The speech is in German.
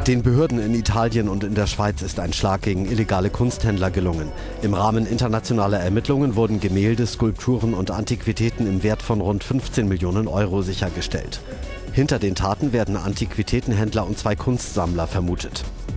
Den Behörden in Italien und in der Schweiz ist ein Schlag gegen illegale Kunsthändler gelungen. Im Rahmen internationaler Ermittlungen wurden Gemälde, Skulpturen und Antiquitäten im Wert von rund 15 Millionen Euro sichergestellt. Hinter den Taten werden Antiquitätenhändler und 2 Kunstsammler vermutet.